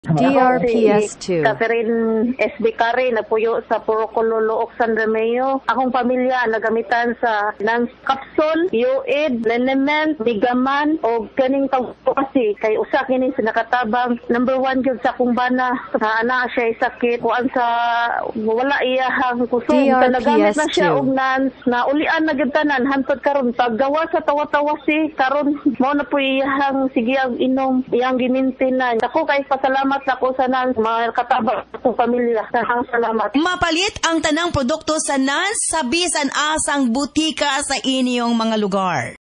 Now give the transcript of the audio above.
DRPS2. Catherine SB Kari, nagpuyo sa Purocolo, San Remeo. Akong pamilya nagamitan sa Nance Capsule, UID, Lenement, Bigaman, o kaning kasi kay usa kini sinakatabang number 1 gyud sa akong bana na ana siya sakit kuan sa wala iyahang kusog nagamit na siya og Nance na ulian na gyud tanan hantod karon paggawa sa tawa-tawa si karon mo na po iyahang sige ang inom iyang gimintinan. Ako kay pasalamat ako sa Nance mga katabang akong pamilya. Salamat. Mapalit ang tanang produkto sa Nance sa bisan asang butika sa inyong mga lugar.